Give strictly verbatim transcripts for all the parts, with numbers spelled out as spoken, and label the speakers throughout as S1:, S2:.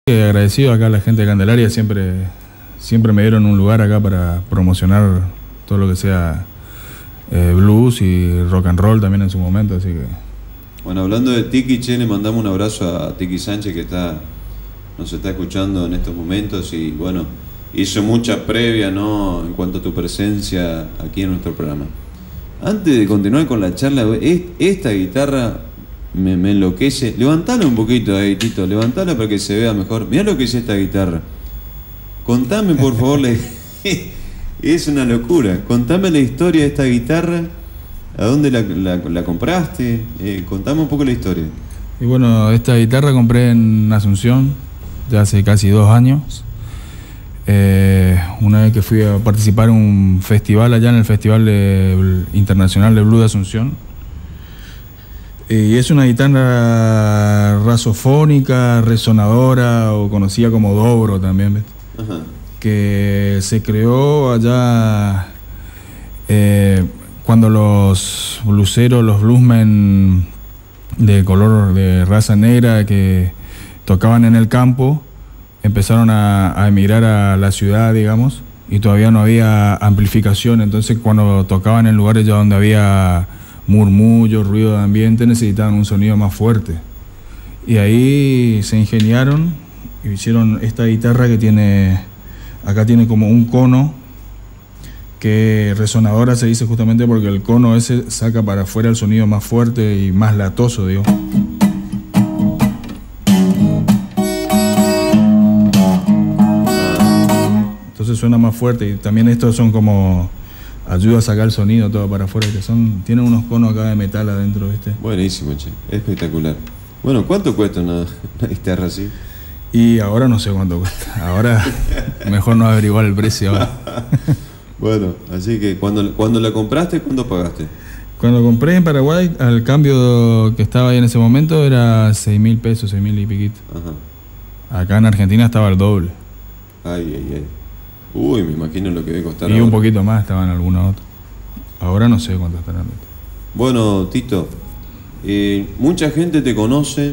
S1: Agradecido acá a la gente de Candelaria, siempre, siempre me dieron un lugar acá para promocionar todo lo que sea eh, blues y rock and roll también en su momento, así que...
S2: Bueno, hablando de Tiki, che, le mandamos un abrazo a Tiki Sánchez que está, nos está escuchando en estos momentos y bueno, hizo mucha previa, ¿no?, en cuanto a tu presencia aquí en nuestro programa. Antes de continuar con la charla, esta guitarra me, me enloquece. Levantala un poquito ahí, Tito, levantala para que se vea mejor. Mirá lo que es esta guitarra. Contame, por favor, la... es una locura. Contame la historia de esta guitarra. ¿A dónde la, la, la compraste? Eh, contame un poco la historia.
S1: Y bueno, esta guitarra compré en Asunción ya hace casi dos años. Eh, una vez que fui a participar en un festival allá en el Festival de, Internacional de Blues de Asunción. Y es una guitarra rasofónica, resonadora o conocida como dobro también, ¿ves? Ajá. Que se creó allá eh, cuando los blueseros, los bluesmen de color de raza negra que tocaban en el campo empezaron a, a emigrar a la ciudad, digamos, y todavía no había amplificación. Entonces cuando tocaban en lugares ya donde había murmullo, ruido de ambiente, necesitaban un sonido más fuerte. Y ahí se ingeniaron y hicieron esta guitarra que tiene, acá tiene como un cono, que resonadora se dice justamente porque el cono ese saca para afuera el sonido más fuerte y más latoso, digo. Entonces suena más fuerte y también estos son como... ayuda a sacar el sonido todo para afuera, que son, tienen unos conos acá de metal adentro, ¿viste?
S2: Buenísimo, che, espectacular. Bueno, ¿cuánto cuesta una, una guitarra así?
S1: Y ahora no sé cuánto cuesta, ahora mejor no averiguar el precio ahora.
S2: Bueno, así que cuando, cuando la compraste, ¿cuánto pagaste?
S1: Cuando compré en Paraguay, al cambio que estaba ahí en ese momento era seis mil pesos, seis mil y piquito. Ajá. Acá en Argentina estaba el doble.
S2: Ay, ay, ay. Uy, me imagino lo que debe costar.
S1: Y ahora un poquito más estaban algunos otros. Ahora no sé cuánto estarán.
S2: Bueno, Tito, eh, mucha gente te conoce.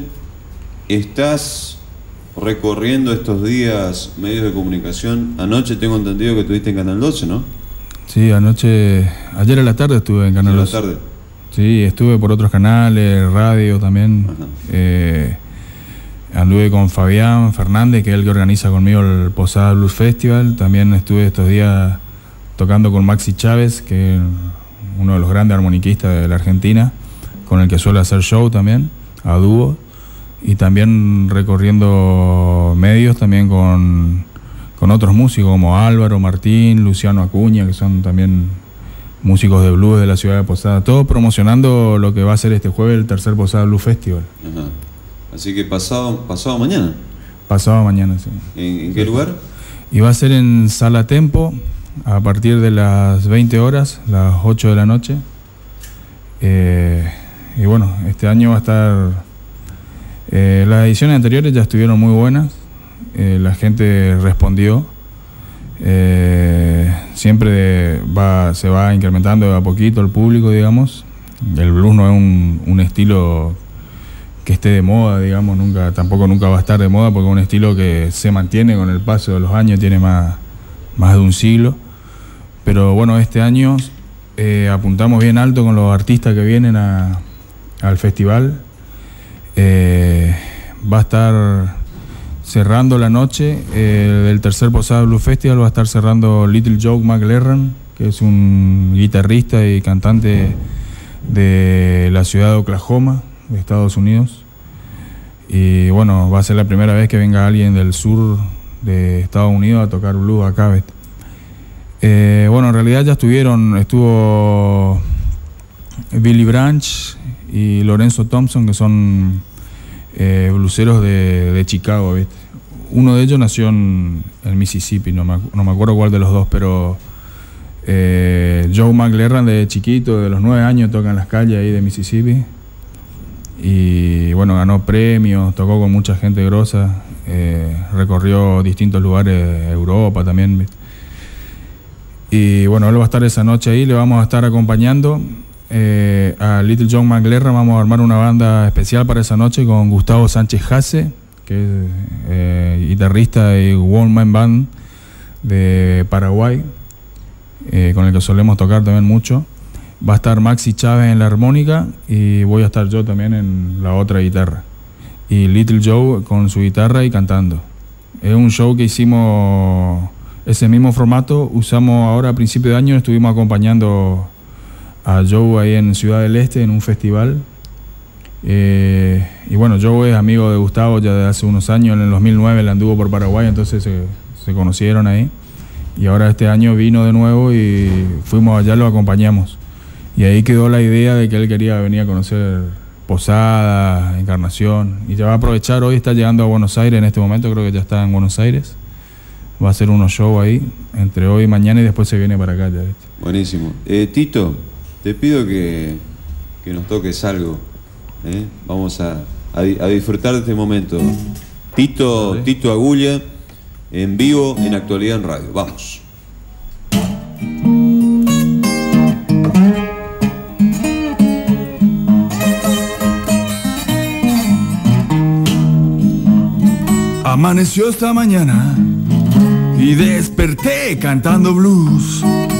S2: Estás recorriendo estos días medios de comunicación. Anoche tengo entendido que estuviste en Canal doce, ¿no?
S1: Sí, anoche, ayer a la tarde estuve en Canal doce. ¿A la tarde? Sí, estuve por otros canales, radio también. Eh, anduve con Fabián Fernández, que es el que organiza conmigo el Posada Blues Festival. También estuve estos días tocando con Maxi Chávez, que es uno de los grandes armoniquistas de la Argentina, con el que suele hacer show también, a dúo. Y también recorriendo medios también con, con otros músicos como Álvaro Martín, Luciano Acuña, que son también músicos de blues de la ciudad de Posada. Todo promocionando lo que va a ser este jueves el tercer Posada Blues Festival.
S2: Ajá. Así que pasado, pasado mañana.
S1: Pasado mañana, sí.
S2: ¿En, en qué lugar?
S1: Y va a ser en Sala Tempo, a partir de las veinte horas, las ocho de la noche. Eh, y bueno, este año va a estar... Eh, las ediciones anteriores ya estuvieron muy buenas. Eh, la gente respondió. Eh, siempre va, se va incrementando de a poquito el público, digamos. El blues no es un, un estilo... que esté de moda, digamos, nunca, tampoco nunca va a estar de moda porque es un estilo que se mantiene con el paso de los años, tiene más, más de un siglo. Pero bueno, este año eh, apuntamos bien alto con los artistas que vienen a, al festival. Eh, va a estar cerrando la noche eh, del tercer Posada Blues Festival, va a estar cerrando Little Joe McLaren, que es un guitarrista y cantante de la ciudad de Oklahoma, de Estados Unidos. Y bueno, va a ser la primera vez que venga alguien del sur de Estados Unidos a tocar blues acá. Eh, bueno, en realidad ya estuvieron, estuvo Billy Branch y Lorenzo Thompson, que son eh, blueseros de, de Chicago, ¿viste? Uno de ellos nació en, en Mississippi, no me, no me acuerdo cuál de los dos, pero eh, Joe McLaren de chiquito, de los nueve años, toca en las calles ahí de Mississippi. Y bueno, ganó premios, tocó con mucha gente grosa, eh, recorrió distintos lugares de Europa también, ¿viste? Y bueno, él va a estar esa noche ahí, le vamos a estar acompañando eh, a Little John McLaren. Vamos a armar una banda especial para esa noche con Gustavo Sánchez Jase, que es eh, guitarrista y one man band de Paraguay, eh, con el que solemos tocar también mucho. Va a estar Maxi Chávez en la armónica y voy a estar yo también en la otra guitarra. Y Little Joe con su guitarra y cantando. Es un show que hicimos, ese mismo formato, usamos ahora a principio de año, estuvimos acompañando a Joe ahí en Ciudad del Este en un festival. Eh, y bueno, Joe es amigo de Gustavo ya de hace unos años, en el dos mil nueve él anduvo por Paraguay, entonces se, se conocieron ahí. Y ahora este año vino de nuevo y fuimos allá, lo acompañamos. Y ahí quedó la idea de que él quería venir a conocer Posadas, Encarnación. Y ya va a aprovechar, hoy está llegando a Buenos Aires en este momento, creo que ya está en Buenos Aires. Va a hacer unos shows ahí, entre hoy y mañana, y después se viene para acá ya, ¿viste?
S2: Buenísimo. Eh, Tito, te pido que, que nos toques algo. ¿eh? Vamos a, a, a disfrutar de este momento. Tito, ¿vale? Tito Agulla, en vivo, en Actualidad en Radio. Vamos.
S3: Amaneció esta mañana y desperté cantando blues.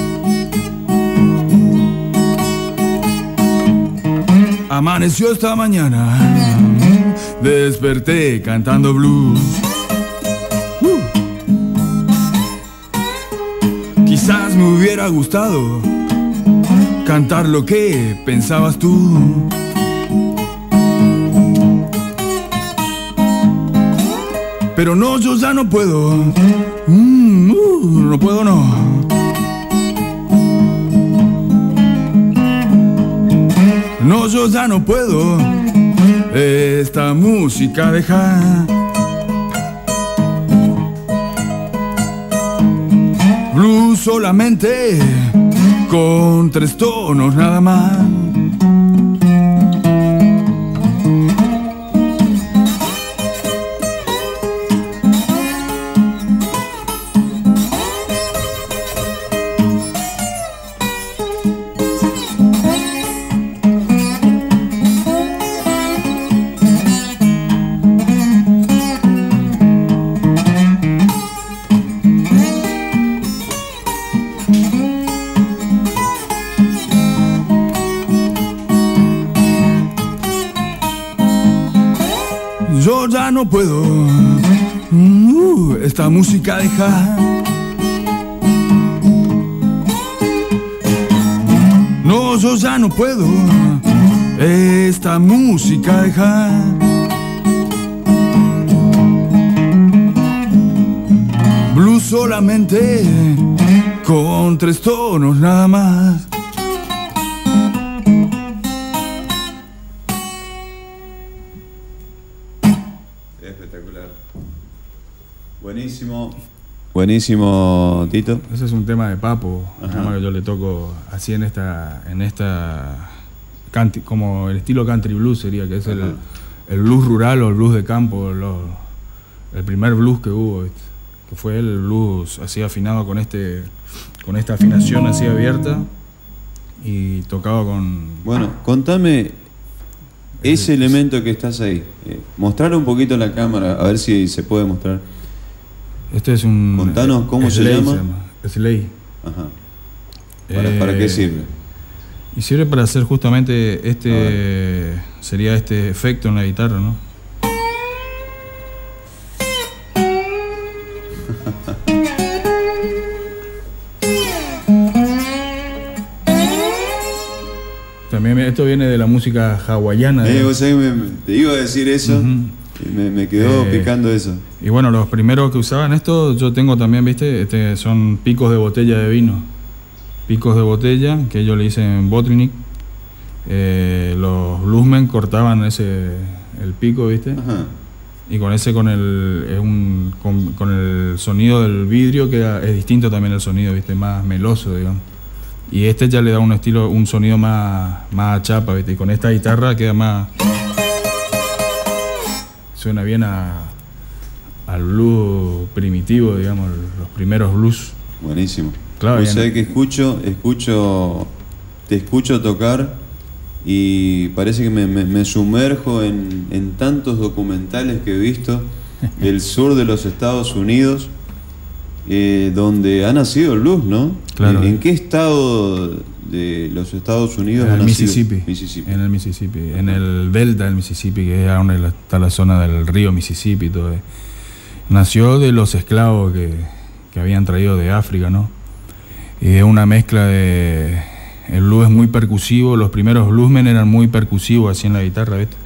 S3: Amaneció esta mañana, desperté cantando blues. Uh. Quizás me hubiera gustado cantar lo que pensabas tú. Pero no, yo ya no puedo. Mm, uh, no puedo, no. No, yo ya no puedo esta música dejar. Blues solamente con tres tonos nada más. Yo ya no puedo uh, esta música dejar. No, yo ya no puedo esta música dejar. Blues solamente con tres tonos nada más.
S2: Espectacular. Buenísimo. Buenísimo, Tito.
S1: Ese es un tema de Papo, un
S2: Ajá.
S1: tema que yo le toco así en esta, en esta country, como el estilo country blues sería, que es el, el blues rural o el blues de campo, lo, el primer blues que hubo, ¿viste? Que fue el blues así afinado con este, con esta afinación así abierta y tocado con.
S2: Bueno, contame ese elemento que estás ahí. Eh, mostrar un poquito la cámara, a ver si se puede mostrar.
S1: Este es un.
S2: Contanos cómo se
S1: Slay
S2: llama.
S1: se llama. Slay.
S2: Ajá. ¿Para,
S1: Eh,
S2: ¿Para qué sirve?
S1: Y sirve para hacer justamente este, sería este efecto en la guitarra, ¿no? También esto viene de la música hawaiana.
S2: Eh,
S1: ¿no?
S2: vos sabés, me- me- te iba a decir eso.
S1: Ujú.
S2: Y me, me quedó
S1: Eh,
S2: picando eso.
S1: Y bueno, los primeros que usaban esto, yo tengo también, ¿viste? Este, son picos de botella de vino. Picos de botella, que ellos le dicen bottleneck. Eh, los bluesmen cortaban ese, el pico, ¿viste?
S2: Ajá.
S1: Y con ese, con el, es un, con, con el sonido del vidrio, que es distinto también el sonido, ¿viste? Más meloso, digamos. Y este ya le da un estilo, un sonido más, más a chapa, ¿viste? Y con esta guitarra queda más. Suena bien a, al blues primitivo, digamos, los primeros blues.
S2: Buenísimo.
S1: Claro,
S2: Vos
S1: bien.
S2: sabés que escucho, escucho, te escucho tocar y parece que me, me- me sumerjo en, en tantos documentales que he visto del sur de los Estados Unidos, eh, donde ha nacido el blues, ¿no?
S1: Claro.
S2: ¿En qué estado de los Estados Unidos
S1: En
S2: ha
S1: el
S2: nacido?
S1: Mississippi,
S2: Mississippi.
S1: en el Mississippi, en el delta del Mississippi, que es donde está la zona del río Mississippi y todo. Nació de los esclavos que, que habían traído de África, ¿no? Y es una mezcla de... El blues es muy percusivo, los primeros bluesmen eran muy percusivos así en la guitarra, ¿viste?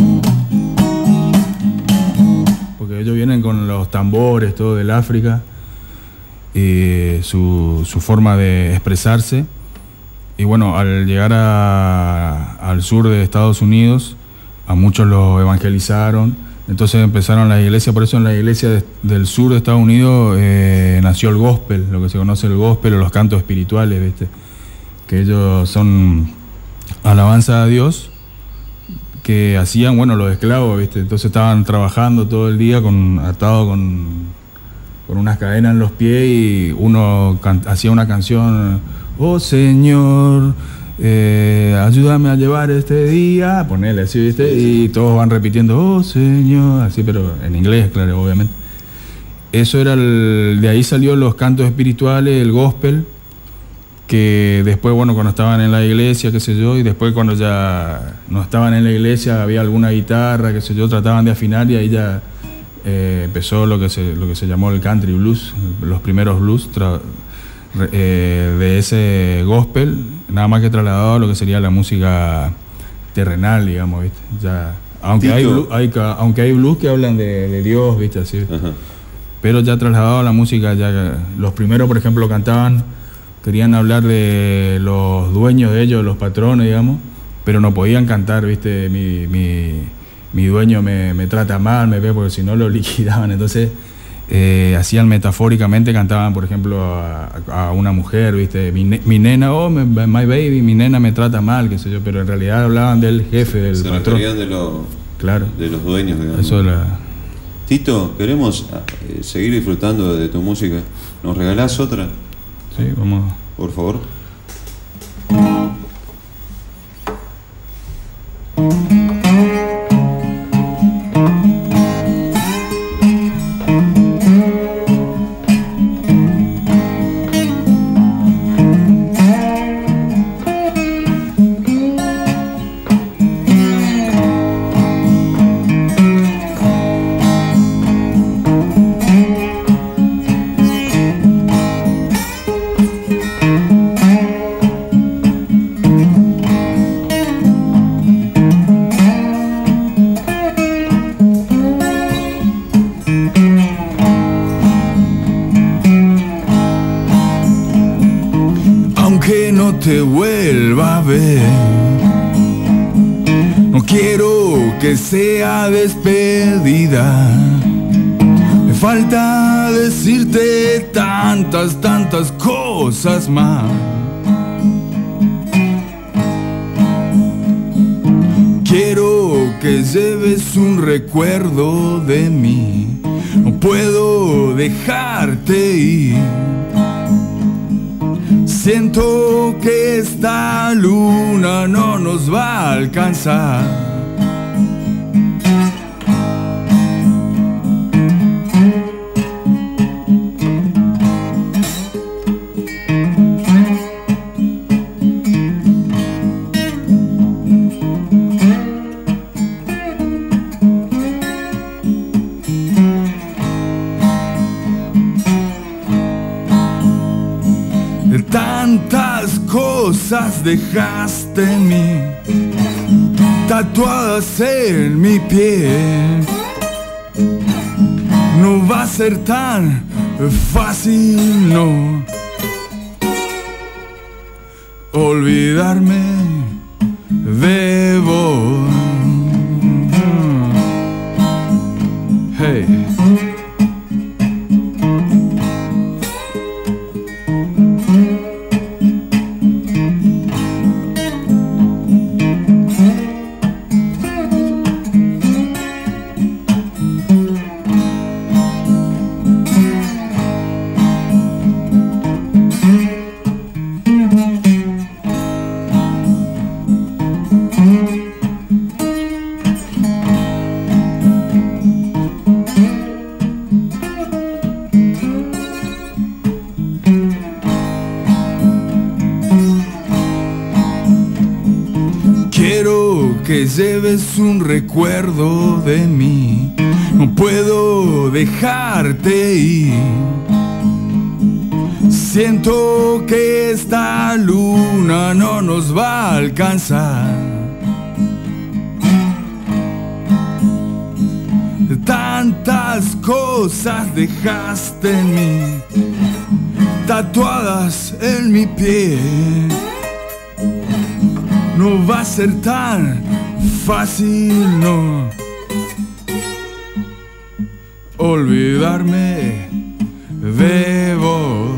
S1: Porque ellos vienen con los tambores, todo del África, y su, su forma de expresarse. Y bueno, al llegar a, al sur de Estados Unidos, a muchos los evangelizaron, entonces empezaron las iglesias, por eso en la iglesia de, del sur de Estados Unidos eh, nació el gospel, lo que se conoce el gospel o los cantos espirituales, ¿viste? Que ellos son alabanza a Dios, que hacían, bueno, los esclavos, ¿viste? Entonces estaban trabajando todo el día con, atados con, con unas cadenas en los pies y uno can, hacía una canción, oh Señor, eh, ayúdame a llevar este día, ponele así, ¿viste? Y todos van repitiendo, oh Señor, así, pero en inglés, claro, obviamente. Eso era, el, de ahí salió los cantos espirituales, el gospel, que después, bueno, cuando estaban en la iglesia, qué sé yo, y después cuando ya no estaban en la iglesia, había alguna guitarra, qué sé yo, trataban de afinar y ahí ya eh, empezó lo que, se, lo que se llamó el country blues, los primeros blues tra, eh, de ese gospel, nada más que trasladado a lo que sería la música terrenal, digamos, ¿viste? Ya, aunque, hay blues, hay, aunque hay blues que hablan de, de Dios, ¿viste? Así,
S2: Ajá.
S1: Pero ya trasladado a la música, ya los primeros, por ejemplo, cantaban, querían hablar de los dueños de ellos, los patrones, digamos, pero no podían cantar, ¿viste? Mi, mi, mi dueño me, me trata mal, me ve, porque si no lo liquidaban. Entonces, eh, hacían metafóricamente, cantaban, por ejemplo, a, a una mujer, ¿viste? Mi, mi nena, oh, my, my baby, mi nena me trata mal, qué sé yo, pero en realidad hablaban del jefe, del
S2: Se
S1: patrón.
S2: referían de, lo,
S1: claro.
S2: de los dueños, digamos.
S1: Eso es la...
S2: Tito, queremos eh, seguir disfrutando de tu música. ¿Nos regalás otra?
S1: Sí, vamos.
S2: Por favor.
S3: Te vuelva a ver, no quiero que sea despedida. Me falta decirte tantas, tantas cosas más. Quiero que lleves un recuerdo de mí. No puedo dejarte ir. Siento que esta luna no nos va a alcanzar. Tantas cosas dejaste en mí, tatuadas en mi piel. No va a ser tan fácil, no, olvidarme de vos. Hey. que lleves un recuerdo de mí. No puedo dejarte ir. Siento que esta luna no nos va a alcanzar. Tantas cosas dejaste en mí, tatuadas en mi piel. No va a ser tan fácil, no, olvidarme de vos.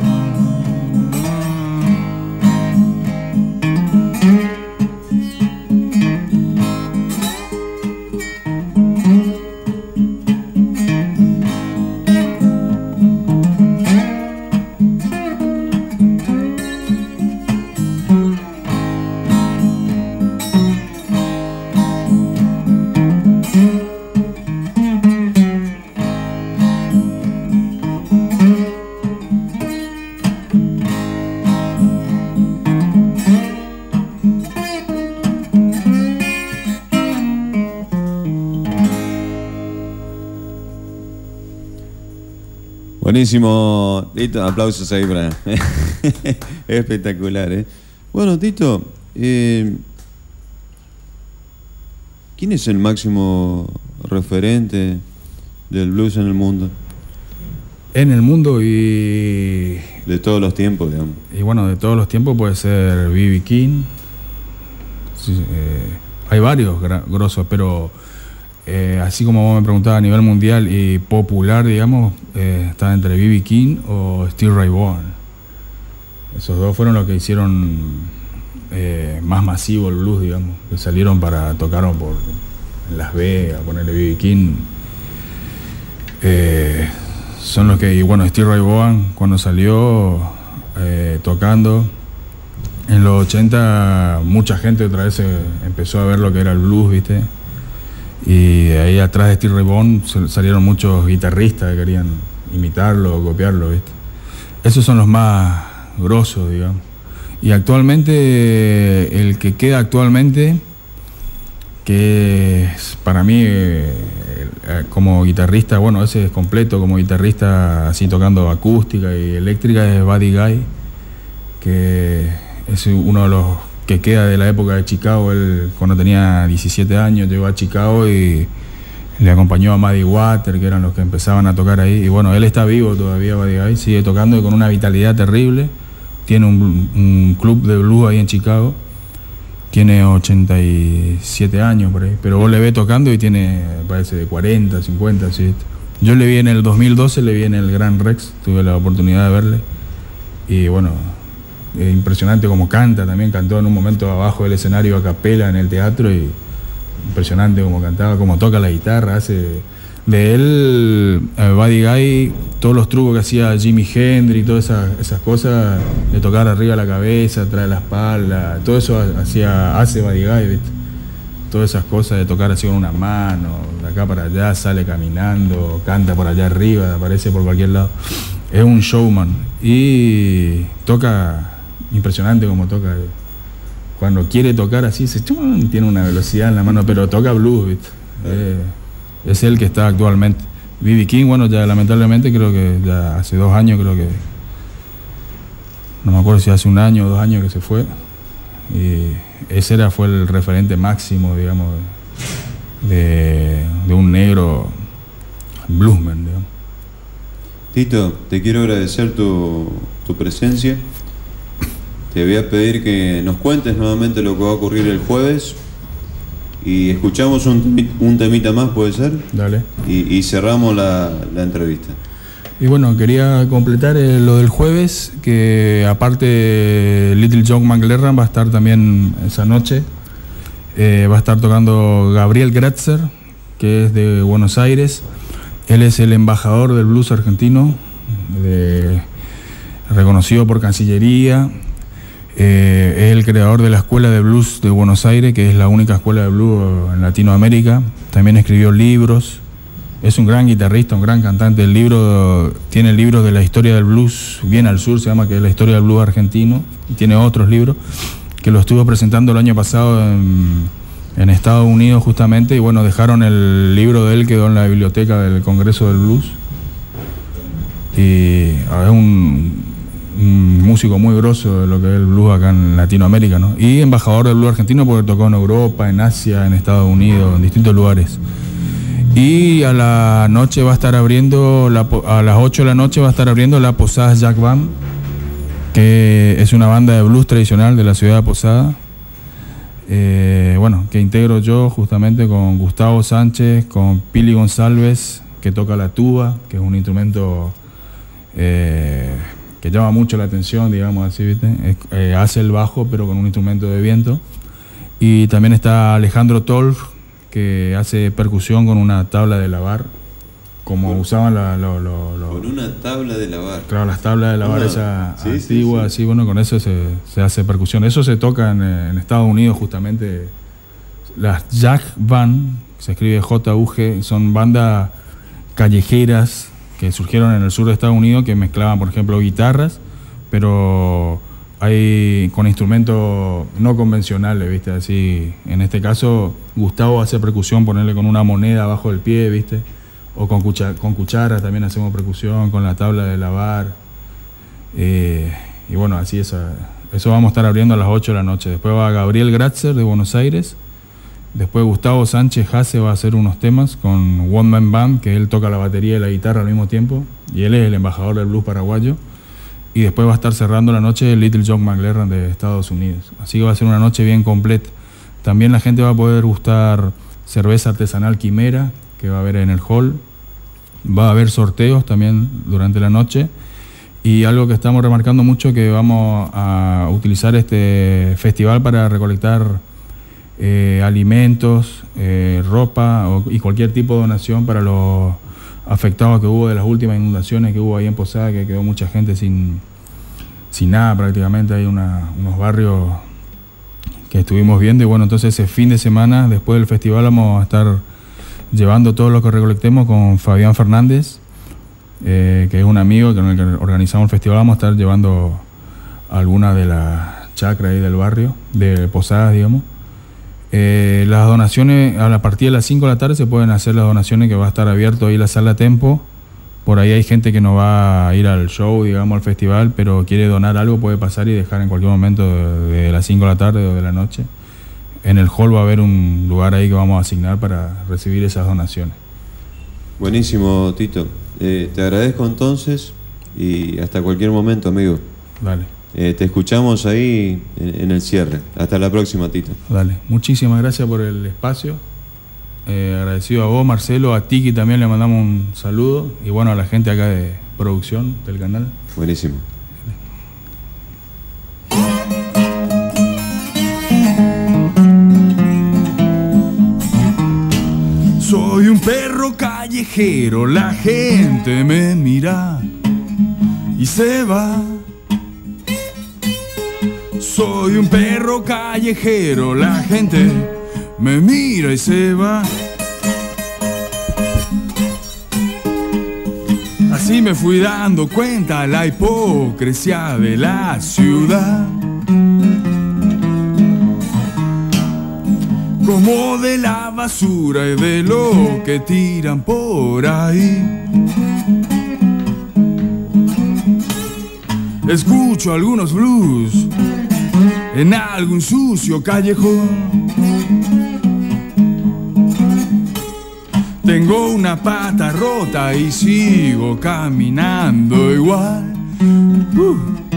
S2: Buenísimo, Tito, aplausos ahí para... Espectacular, ¿eh? Bueno, Tito, eh, ¿quién es el máximo referente del blues en el mundo?
S1: En el mundo y...
S2: De todos los tiempos, digamos.
S1: Y bueno, de todos los tiempos puede ser B B King. Sí, eh, hay varios grosos, pero... Eh, así como vos me preguntabas a nivel mundial y popular, digamos, eh, está entre B B King o Stevie Ray Vaughan. Esos dos fueron los que hicieron eh, más masivo el blues, digamos, que salieron para tocar por en Las Vegas, ponerle B B King. Eh, son los que, y bueno, Stevie Ray Vaughan cuando salió eh, tocando en los ochenta, mucha gente otra vez eh, empezó a ver lo que era el blues, ¿viste? Y ahí atrás de Stevie Ray Vaughan salieron muchos guitarristas que querían imitarlo o copiarlo, ¿viste? Esos son los más grosos, digamos. Y actualmente, el que queda actualmente, que es para mí eh, como guitarrista, bueno, ese es completo como guitarrista, así tocando acústica y eléctrica, es Buddy Guy, que es uno de los que queda de la época de Chicago. Él cuando tenía diecisiete años llegó a Chicago y le acompañó a Muddy Waters, que eran los que empezaban a tocar ahí. Y bueno, él está vivo todavía, Buddy Guy, sigue tocando y con una vitalidad terrible. Tiene un, un club de blues ahí en Chicago. Tiene ochenta y siete años por ahí, pero vos le ves tocando y tiene, parece de cuarenta, cincuenta, así. Yo le vi en el dos mil doce, le vi en el Gran Rex, tuve la oportunidad de verle. Y bueno, es impresionante como canta, también cantó en un momento abajo del escenario a capela en el teatro y impresionante como cantaba, como toca la guitarra, hace de él, eh, Buddy Guy, todos los trucos que hacía Jimi Hendrix, todas esas, esas cosas de tocar arriba la cabeza, atrás de la espalda, todo eso hacía, hace Buddy Guy, ¿viste? Todas esas cosas de tocar así con una mano, de acá para allá, sale caminando, canta por allá arriba, aparece por cualquier lado. Es un showman y toca impresionante como toca. Cuando quiere tocar así, se chum, tiene una velocidad en la mano, pero toca blues, ¿viste? Eh, es el que está actualmente. B B King, bueno, ya lamentablemente creo que ya hace dos años, creo que, no me acuerdo si hace un año o dos años que se fue. Y ese era, fue el referente máximo, digamos, de, de un negro bluesman, digamos.
S2: Tito, te quiero agradecer tu, tu presencia. Te voy a pedir que nos cuentes nuevamente lo que va a ocurrir el jueves. Y escuchamos un, temita, un temita más, ¿puede ser?
S1: Dale.
S2: Y, y cerramos la, la entrevista.
S1: Y bueno, quería completar eh, lo del jueves, que aparte Little John McLaren va a estar también esa noche. Eh, va a estar tocando Gabriel Gratzer, que es de Buenos Aires. Él es el embajador del blues argentino, de, reconocido por Cancillería. Eh, es el creador de la Escuela de Blues de Buenos Aires, que es la única escuela de blues en Latinoamérica. También escribió libros. Es un gran guitarrista, un gran cantante. El libro tiene libros de la historia del blues, bien al sur, se llama, que es la historia del blues argentino. Y tiene otros libros que lo estuvo presentando el año pasado en, en Estados Unidos justamente, y bueno, dejaron el libro de él, quedó en la biblioteca del Congreso del Blues. Y es un, un músico muy grosso de lo que es el blues acá en Latinoamérica, ¿no? Y embajador del blues argentino porque tocó en Europa, en Asia, en Estados Unidos, en distintos lugares. Y a la noche va a estar abriendo, la, a las ocho de la noche va a estar abriendo la Posadas Jack Band, que es una banda de blues tradicional de la ciudad de Posada. Eh, bueno, que integro yo justamente con Gustavo Sánchez, con Pili González, que toca la tuba, que es un instrumento eh, que llama mucho la atención, digamos así, ¿viste? Es, eh, hace el bajo, pero con un instrumento de viento. Y también está Alejandro Tolf, que hace percusión con una tabla de lavar, como con, usaban la, lo, lo, lo,
S2: con una tabla de lavar.
S1: Claro, las tablas de lavar, ah, esa sí, antigua, sí, sí. Así, bueno, con eso se, se hace percusión. Eso se toca en, en Estados Unidos justamente. Las Jack Band, se escribe J U G, son bandas callejeras que surgieron en el sur de Estados Unidos, que mezclaban, por ejemplo, guitarras, pero hay con instrumentos no convencionales, ¿viste? Así, en este caso, Gustavo hace percusión, ponerle con una moneda abajo del pie, ¿viste? O con, cuchara, con cucharas también hacemos percusión, con la tabla de lavar. Eh, y bueno, así esa, eso vamos a estar abriendo a las ocho de la noche. Después va Gabriel Gratzer de Buenos Aires. Después Gustavo Sánchez Hace va a hacer unos temas con One Man Band, que él toca la batería y la guitarra al mismo tiempo. Y él es el embajador del blues paraguayo. Y después va a estar cerrando la noche Little John McLaren de Estados Unidos. Así que va a ser una noche bien completa. También la gente va a poder gustar cerveza artesanal Quimera, que va a haber en el hall. Va a haber sorteos también durante la noche. Y algo que estamos remarcando mucho, que vamos a utilizar este festival para recolectar eh, alimentos, eh, ropa o, y cualquier tipo de donación para los afectados que hubo de las últimas inundaciones que hubo ahí en Posada, que quedó mucha gente sin, sin nada prácticamente. Hay una, unos barrios que estuvimos viendo y bueno, entonces ese fin de semana después del festival vamos a estar llevando todo lo que recolectemos con Fabián Fernández, eh, que es un amigo con el que organizamos el festival. Vamos a estar llevando algunas de las chacras ahí del barrio, de Posadas, digamos. Eh, las donaciones, a la partir de las cinco de la tarde se pueden hacer las donaciones, que va a estar abierto ahí la sala Tempo. Por ahí hay gente que no va a ir al show, digamos, al festival, pero quiere donar algo, puede pasar y dejar en cualquier momento de, de las cinco de la tarde o de la noche. En el hall va a haber un lugar ahí que vamos a asignar para recibir esas donaciones.
S2: Buenísimo, Tito. Eh, te agradezco entonces y hasta cualquier momento, amigo.
S1: Dale.
S2: Eh, te escuchamos ahí en, en el cierre. Hasta la próxima, Tito.
S1: Dale. Muchísimas gracias por el espacio. Eh, agradecido a vos, Marcelo, a Tiki también le mandamos un saludo y bueno, a la gente acá de producción del canal.
S2: Buenísimo.
S3: Soy un perro callejero, la gente me mira y se va. Soy un perro callejero, la gente me mira y se va. Así me fui dando cuenta la hipocresía de la ciudad, como de la basura y de lo que tiran por ahí. Escucho algunos blues en algún sucio callejón. Tengo una pata rota y sigo caminando igual. Uh.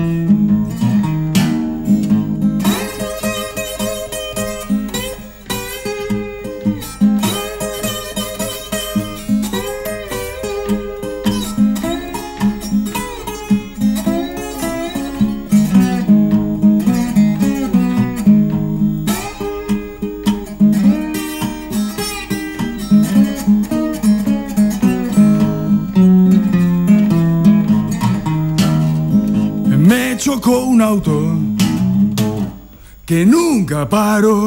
S3: Chocó un auto que nunca paró.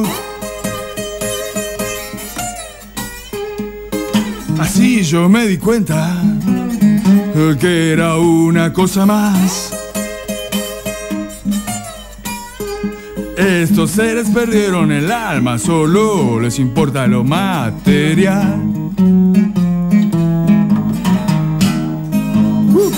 S3: Así yo me di cuenta que era una cosa más. Estos seres perdieron el alma, solo les importa lo material. Uh.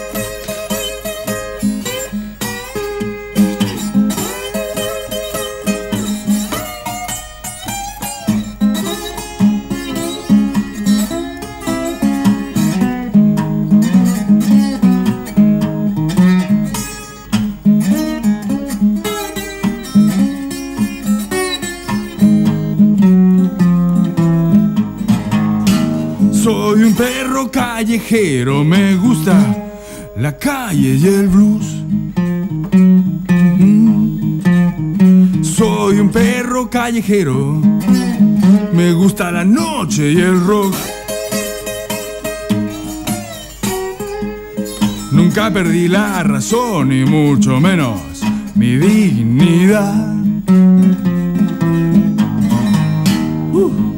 S3: Soy un perro callejero, me gusta la calle y el blues. Mm. Soy un perro callejero, me gusta la noche y el rock. Nunca perdí la razón y mucho menos mi dignidad. Uh.